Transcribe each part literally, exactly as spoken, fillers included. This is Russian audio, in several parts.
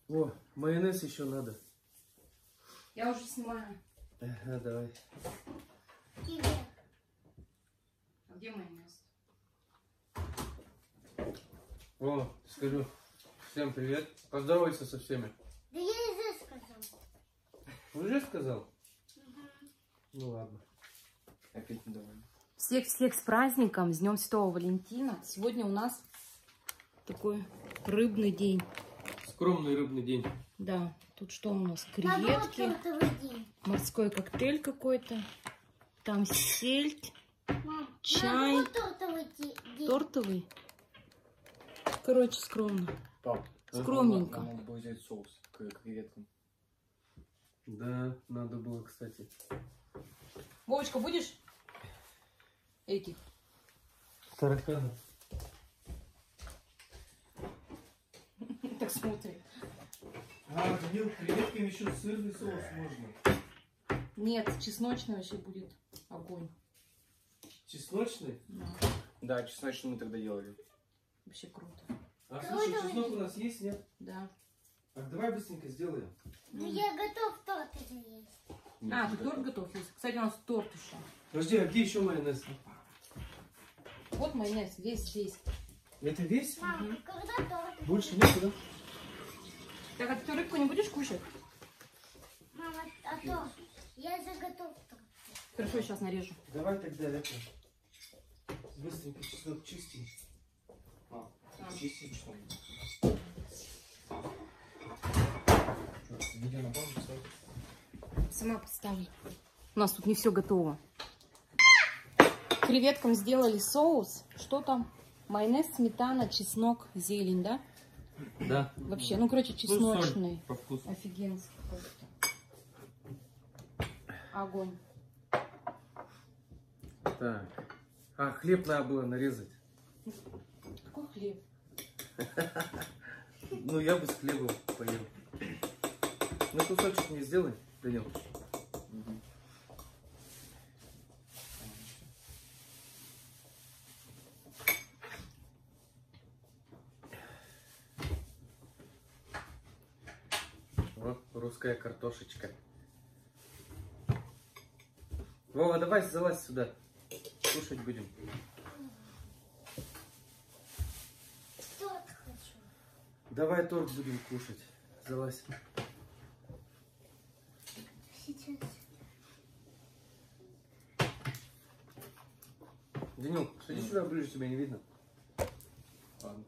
О, майонез еще надо. Я уже снимаю. Ага, давай. Тебе. А где майонез? О, скажу всем привет. Поздоровайся со всеми. Да я уже сказал. Уже сказал? Угу. Ну ладно. Опять недовольна. Всех-всех с праздником, с Днем Святого Валентина. Сегодня у нас такой рыбный день. Скромный рыбный день. Да, тут что у нас? Наоборот, Креветки, тортовый день. морской коктейль какой-то. Там сельдь, Мам, чай. наоборот, тортовый де- день. Тортовый. Короче, скромно. Пап, Скромненько. нам надо было взять соус к креветкам. Да, надо было, кстати. Вовочка, будешь этих? Тараканов. Так смотри. А, Данил, креветками еще сырный соус можно. Нет, чесночный вообще будет огонь. Чесночный? Да, Да, чесночный мы тогда делали. вообще круто. А слушай, чеснок у нас есть, нет? Да. Так, давай быстренько сделаем. Ну я готов торт уже есть. А, ты торт готов есть? Кстати, у нас торт еще. Подожди, а где еще майонез? Вот майонез, весь здесь. Это весь? Мам, когда торт? Больше нету, да? Так, а ты рыбку не будешь кушать? Мама, а то я уже готов торт. Хорошо, сейчас нарежу. Давай тогда это. Быстренько чеснок чистим. А, чистить чеснок. Видео на паузу ставь. Сама поставлю. У нас тут не все готово. Креветкам сделали соус. Что там? Майонез, сметана, чеснок, зелень, да? Да. Вообще, ну, короче, чесночный. По вкусу. Офигенский какой-то. Огонь. Так. А, хлеб надо было нарезать. Какой хлеб? Ну, я бы с хлебом поел. Ну, кусочек мне сделай, Данил. Угу. Вот, русская картошечка. Вова, давай залазь сюда. Кушать будем. Торт хочу. Давай торт будем кушать. Залазь. Сейчас. Данил, иди сюда ближе, тебя не видно. Ладно.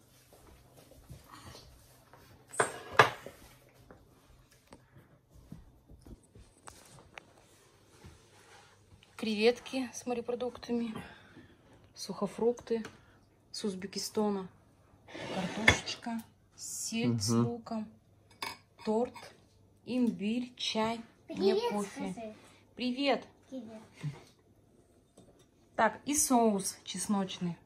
Креветки с морепродуктами, сухофрукты с Узбекистана, картошечка, сельдь с Мгм. луком, торт, имбирь, чай, не Привет, кофе. скажи. Привет! Привет. Так, и соус чесночный.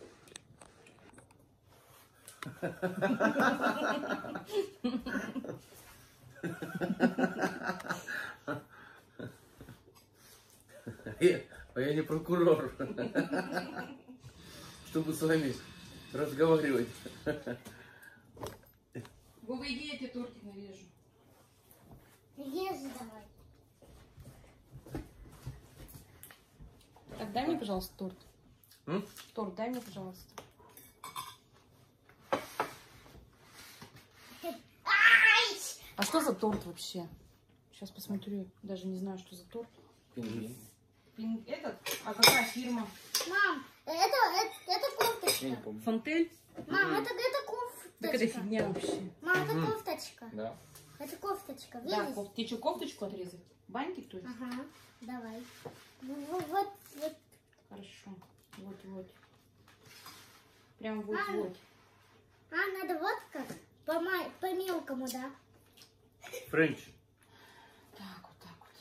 Я- А я не прокурор. Чтобы с вами разговаривать. Вова, иди, я тебе тортик нарежу. Ешь давай. Так, дай мне, пожалуйста, торт. М? Торт дай мне, пожалуйста. Ай! А что за торт вообще? Сейчас посмотрю. Даже не знаю, что за торт. Пингвин. Пин- Этот? А какая фирма? Мам, это, это, это Я не кофточка. помню. Фонтель? Мам, это, это кофточка. Так это фигня вообще. Мам, это Мгм. кофточка. Да. Это кофточка, Да, видишь? коф- тебе что, кофточку отрезать? Баньки, то есть? Ага, давай. Ну, вот, вот, вот. Хорошо. Вот-вот. Прям вот-вот. А, надо вот как? По, ма- по мелкому, да? Френч. Так, вот так вот.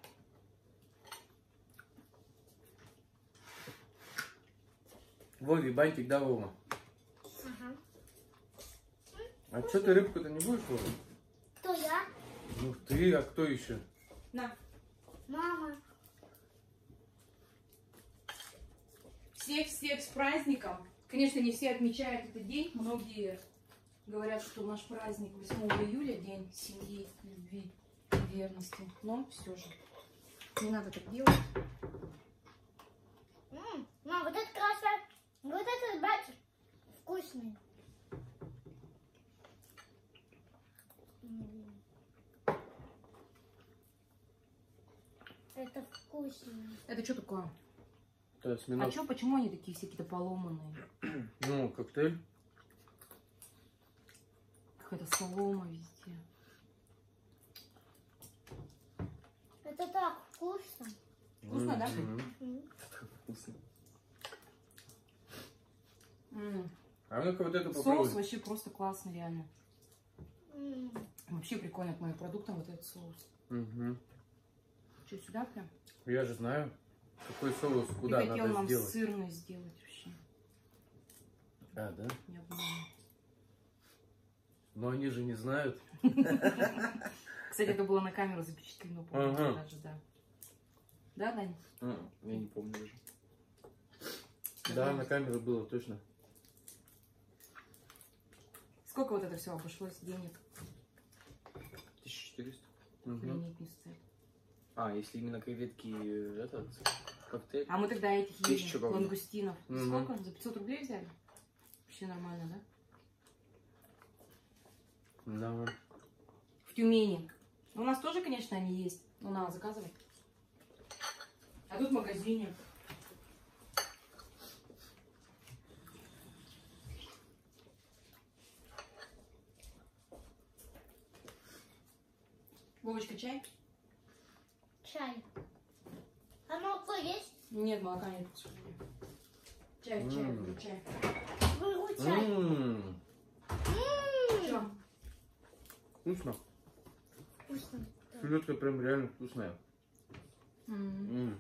Вове, бантик, да, Вова? Ага. А что ты рыбку-то не будешь, Вова? Кто я? Ну, ты, а кто еще? На. Мама. Всех-всех с праздником. Конечно, не все отмечают этот день. Многие Говорят, что наш праздник восьмого июля, день семьи, любви и верности. Но все же, не надо так делать. М, Мам, вот это красный, вот этот батик вкусный. М. Это вкусно. Это что такое? Это А осьминог. что, почему они такие все какие-то поломанные? Ну, коктейль. Какая-то солома везде. Это так вкусно. Вкусно, да? Мгм. М. Вкусно. М. А ну-ка вот это Соус попробуй. вообще просто классный, реально. М. Вообще прикольно к моим продуктам вот этот соус. Мгм. Что, сюда прям? Я же знаю, какой соус куда Ты хотел надо нам сделать. сырный сделать вообще. А, да? Не обманывай. Но они же не знают. Кстати, это было на камеру запечатлено, по-моему, Ага. даже, да. Да, Дань? А, я не помню даже. Да, на камеру было точно. Сколько вот это все обошлось денег? тысяча четыреста. Мгм. Охренеть не стоит. А, если именно креветки э, этот коктейль. А мы тогда этих Тысячу ели, рублей. лангустинов. Мгм. Сколько? За пятьсот рублей взяли? Вообще нормально, да? Да. В Тюмени. У нас тоже, конечно, они есть. Но надо заказывать. А тут в магазине. Вовочка, чай? Чай. А молоко есть? Нет, молока нет, к сожалению. Чай, чай, М. говорю, чай. Беру чай. М, Чё? Вкусно. Вкусно. Селедка прям реально вкусная. М. М.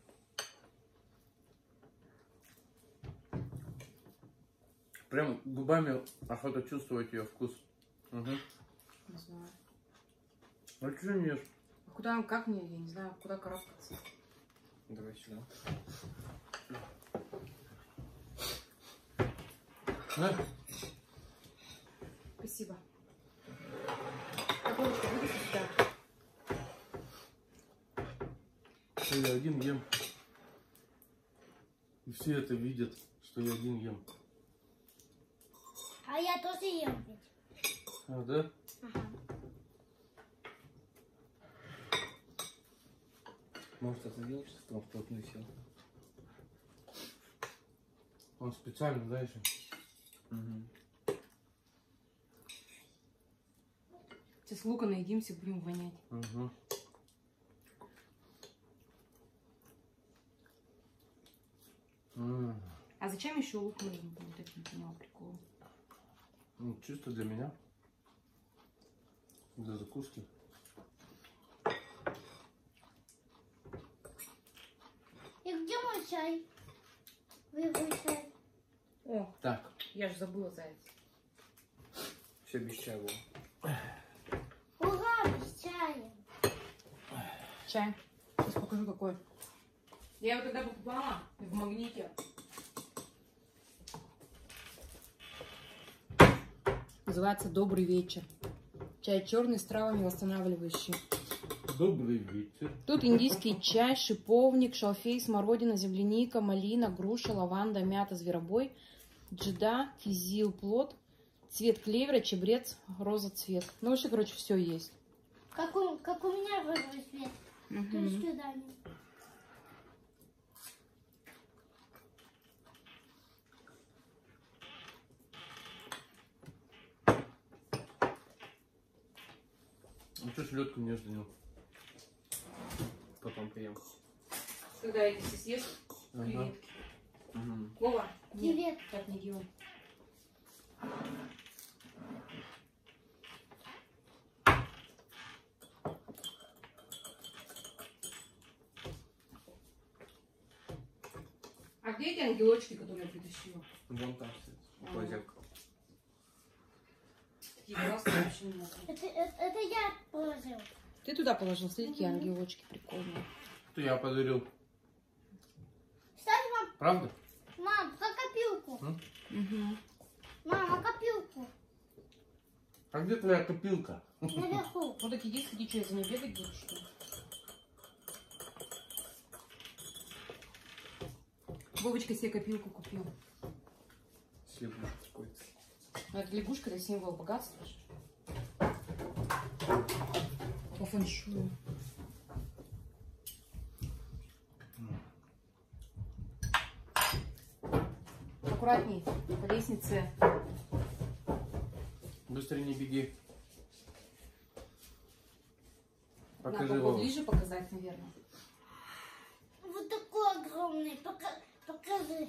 Прям губами охота чувствовать ее вкус. Угу. Не знаю. А что не ешь? А куда, как мне, я не знаю, куда карабкаться? Давай сюда. На. Спасибо. Так, Вовочка, выйди сюда. Что я один ем. И все это видят, что я один ем. А я тоже ем ведь. А, да? Ага. Может, отодвинешься, что там вплотную сел? Он специально, знаешь. Угу. Сейчас лука наедимся, будем вонять. Угу. М. А зачем еще лук нужен? Вот это не поняла прикола. Ну, чисто для меня. Для закуски. И где мой чай? Выбрал чай. О, Так. я же забыла заяц. Все без чая было. Ура, с чаем. Чай. Сейчас покажу какой. Я его тогда покупала в магните. Называется «Добрый вечер». Чай черный с травами восстанавливающий. Добрый вечер. Тут индийский чай, шиповник, шалфей, смородина, земляника, малина, груша, лаванда, мята, зверобой, джеда, кизил, плод, цвет клевера, чебрец, роза цвет. Ну, вообще, короче, все есть. Как у, как у меня выбрал цвет. То есть сюда. Ну что, селедку не ждем? Потом поем. Когда эти все съешь, Ага. креветки. Угу. Вова, нет, Привет. так не делай. А где эти ангелочки, которые я притащила? Вон там сидит. Около зеркала. Такие классные, вообще не могу. Это, это, это я положил. Ты туда положил, смотри, какие ангелочки прикольные. Что я подарил? Кстати, мам, Правда? мам, как копилку. Угу. Мама, копилку. А где твоя копилка? Наверху. Ну так иди, сходи, что, я за ней бегать буду, что ли? Вовочка себе копилку купил. С лягушкой какой-то. Ну, это лягушка, это символ богатства. же. По фэншую. Аккуратней, по лестнице. Быстрее не беги. Покажи Надо Вову. поближе показать, наверное. Вот такой огромный. Пока... Покажи.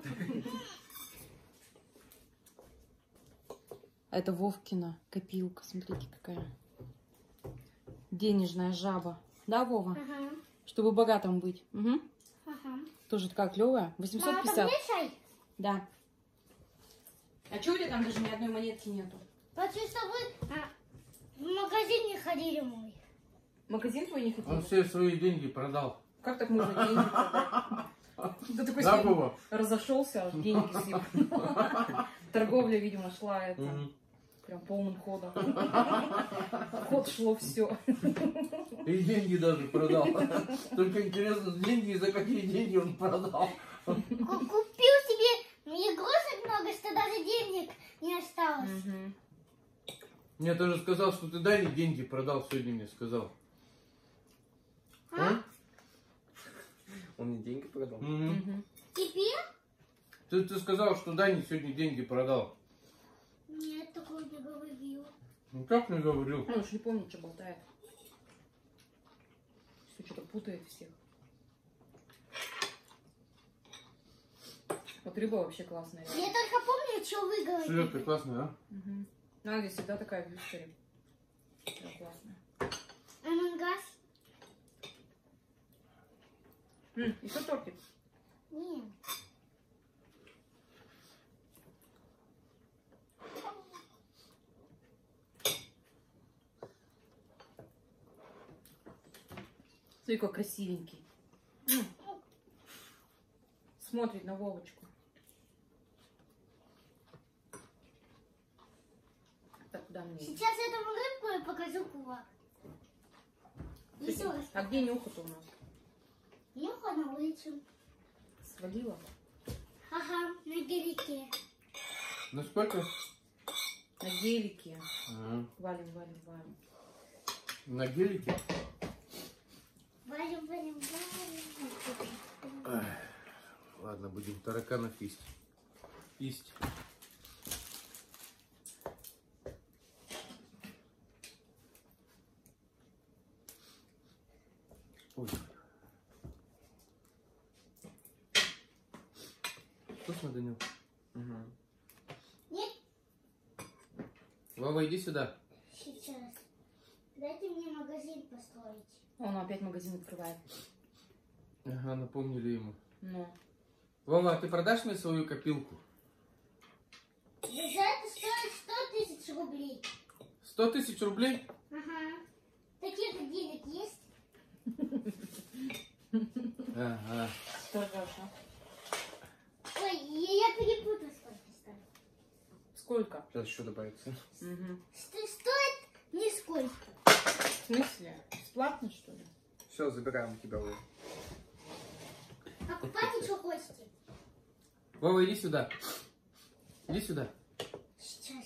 Это Вовкина копилка. Смотрите, какая. Денежная жаба. Да, Вова? Ага. Чтобы богатым быть. Угу. Ага. Тоже такая клевая. восемьсот пятьдесят. Мама, помешай. Да. А что у тебя там даже ни одной монетки нету? Потому что вы а, в магазин не ходили мой. Магазин твой не хотел? Он все свои деньги продал. Как так можно деньги продать? Да такой Да, сегодня Вова? разошелся, аж деньги съел. Торговля, видимо, шла это Мгм. прям полным ходом. Ход шло все. И деньги даже продал. Только интересно, деньги за какие деньги он продал. Ку- Купил себе игрушек много, что даже денег не осталось. Мне тоже сказал, что ты Дане деньги продал сегодня, мне сказал. А? Он мне деньги продал. Мгм. Теперь? Ты, ты сказал, что Дане сегодня деньги продал. Нет, такого не говорил. Ну как не говорил? Ну, уж не помню, что болтает. Все что-то путает всех. Вот рыба вообще классная. Я только помню, что вы говорите. Селедка классная, а? Угу. Надя всегда такая в вискаре. Прям классная. Амангас? М, еще тортик. Нет. Смотри, какой красивенький. М. Смотрит на Вовочку. Так, куда мне? Сейчас этому рыбку я покажу кулак. Еще раз. А где нюха-то у нас? Нюха на улицу. Свалила? Ага, на гелике. Ну сколько? На гелике. Ага. Валим, валим, валим. На гелике? Валим, валим, валим. Ладно, будем тараканов есть. Есть. Ой. Вкусно, Данил? Угу. Нет, Вова, иди сюда. сейчас. Дайте мне магазин построить. Он опять магазин открывает. Ага, напомнили ему. Ну. Вова, а ты продашь мне свою копилку? За это стоит сто тысяч рублей. Сто тысяч рублей? Ага. Таких денег есть? Ага. Торгаша. Ой, я, я перепутала сколько стоит. Сколько? Сейчас еще добавится. Угу. Сто- Стоит нисколько. В смысле? Бесплатно, что ли? Все, забираем у тебя его. Покупайте, что хотите. Вова, иди сюда. Иди сюда. Сейчас.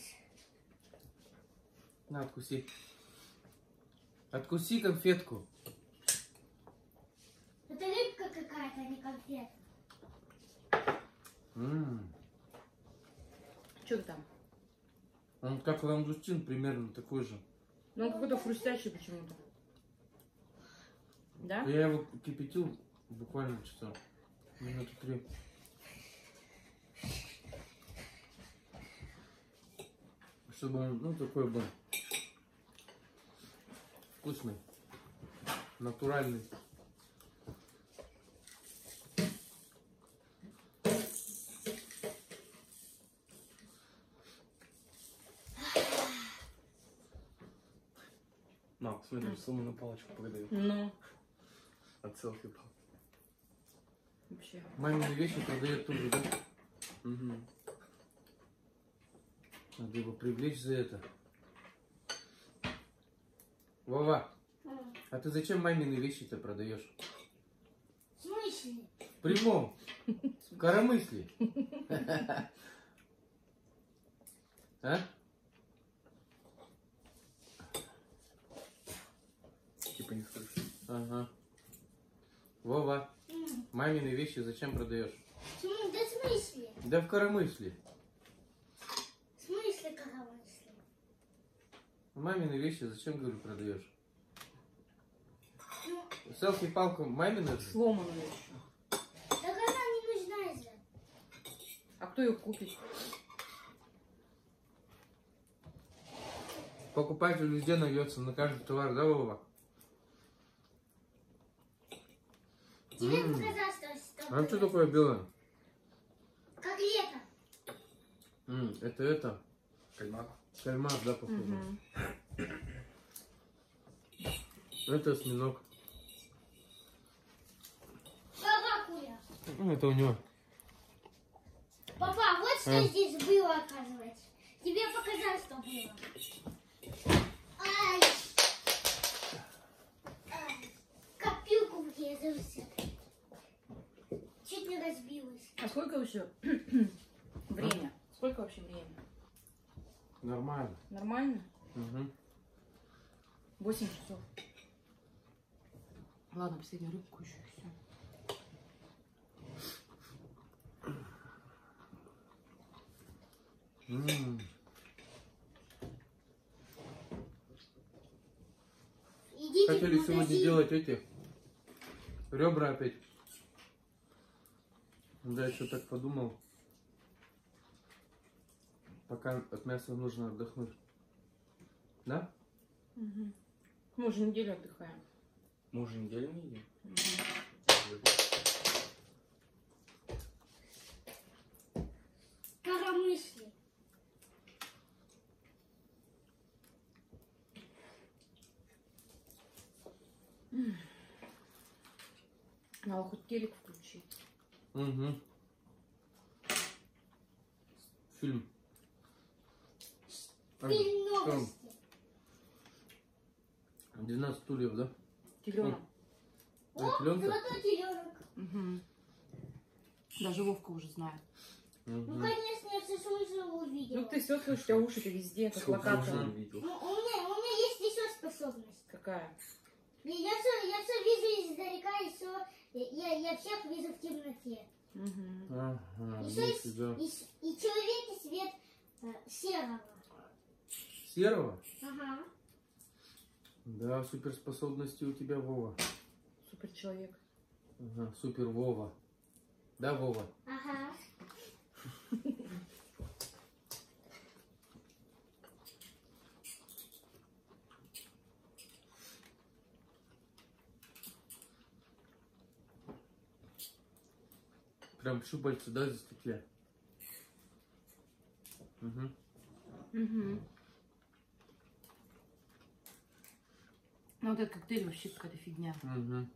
На, откуси. Откуси конфетку. Это рыбка какая-то, а не конфет. М. Что там? Он как лангустин примерно такой же. Ну, он какой-то хрустящий почему-то. Да? Я его кипятил буквально что-то минуты три. Чтобы он, ну, такой был вкусный, натуральный. На, смотри, сломанную палочку продают. Ну, От селфи пал. вообще. Мамины вещи продает тоже, да? Угу. Надо его привлечь за это. Вова, М. а ты зачем мамины вещи-то продаешь? В смысле? В прямом. Коромысли. А? Типа не слышу. Ага. Вова, М. мамины вещи зачем продаешь? В см- Да в смысле? Да в коромысли. В смысле, коромысли? Мамины вещи зачем, говорю, продаешь? Ну, Селфи-палку мамины же? Сломанную еще. так она не нужна из-за. А кто ее купит? Покупатель везде найдется, на каждый товар, да, Вова? Тебе М. показалось, что что А что было. такое белое? Как лето. М, это это? Кальмар. Кальмар, да, похоже. Мгм. Это осьминог. Барракуя. Ну, это у него. Папа, вот что А. здесь было, оказывается. Тебе показалось, что было. Ай! Ай! Копилку врезался. Чуть не разбилась. А сколько вообще время? Сколько вообще время? Нормально. Нормально? Угу. Восемь часов. Ладно, последнюю рыбку еще и все. М. Идите Хотели в сегодня магазин. делать эти ребра опять. Да, еще так подумал. Пока от мяса нужно отдохнуть. Да? Угу. Мы уже неделю отдыхаем. Мы уже неделю не едим. Мгм. Коромысли. Надо хоть телек включить. Угу. Фильм. А, Фильм что? новости. двенадцать стульев, да? Теленок. О, Это Ленка? золотой теленок. Угу. Даже Вовка уже знает. Ну, Угу. конечно, я все смысл увидела. Ну ты все слышишь, у тебя уши-то везде, как локатор. Мгм. видел. Ну, у меня, у меня есть еще способность. Какая? Я все, я все вижу издалека, и все, я, я всех вижу в темноте. Угу. Ага, Еще ну есть сюда. и, с- и человек, и свет э, серого. Серого? Ага. Да, суперспособности у тебя, Вова. Супер человек. Ага, супер Вова. Да, Вова? Ага. Прям щупальца, да, за стекле. Угу. Угу. Ну вот этот коктейль вообще какая-то фигня. Угу.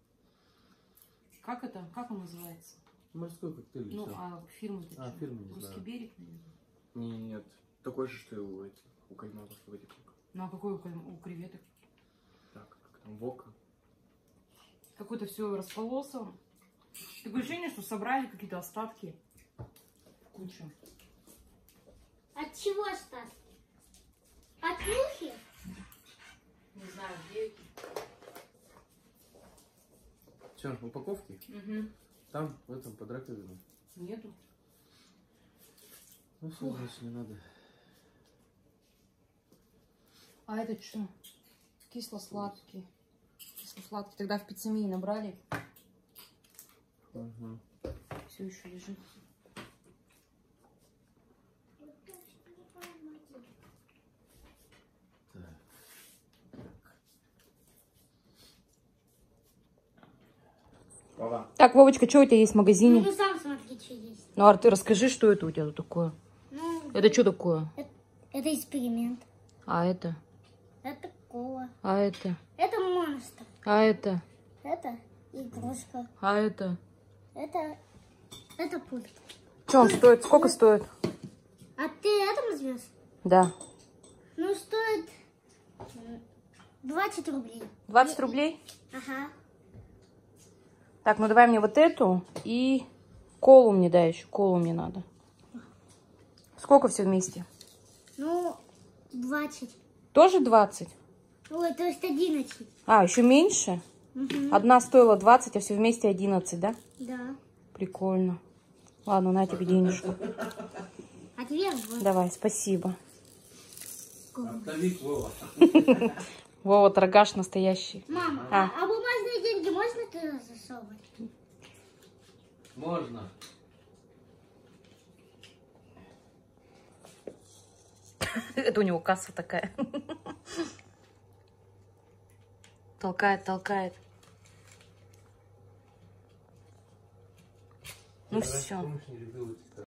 Как это? Как он называется? Морской коктейль. Ну, всё. а фирма-то А, чё? фирму не Русский знаю. берег, наверное. Нет. Такой же, что и у этих. У кальмаров вроде как. Ну а какой у, кальм- у креветок? Так, как там вока. Какое-то все располосано. Такое ощущение, что собрали какие-то остатки в кучу. От чего остатки? От мухи? Не знаю, где эти. Че, упаковки? Угу. Там, в этом, под раковиной. Нету. Ну все, значит, не надо. А это что? Кисло-сладкий. Кисло-сладкий. Тогда в пиццемии набрали. Угу. Все еще лежит. Папа. Так, Вовочка, что у тебя есть в Ну, магазине? ну сам смотри, что есть. Ну, Ар, ты расскажи, что это у тебя тут такое? Ну, Это что такое? это, это эксперимент. А это? Это кола. А это? Это монстр. А это? Это игрушка. А это? Это, это пульт. Что он стоит? Сколько стоит? А ты это возьмешь? Да. Ну, стоит м, двадцать рублей. двадцать рублей? Ага. Так, ну давай мне вот эту и колу мне дай еще. Колу мне надо. Сколько все вместе? Ну, двадцать. Тоже двадцать? Ой, то есть одиннадцать. А, еще меньше? Угу. Одна стоила двадцать, а все вместе одиннадцать, да? Да. Прикольно. Ладно, на тебе денежку. А тебе вот. Давай, спасибо. Оптовик, Вова. Вова, торгаш настоящий. Мама, А. а, а бумажные деньги можно туда засовывать? Можно. Это у него касса такая. Толкает, толкает. Ну все.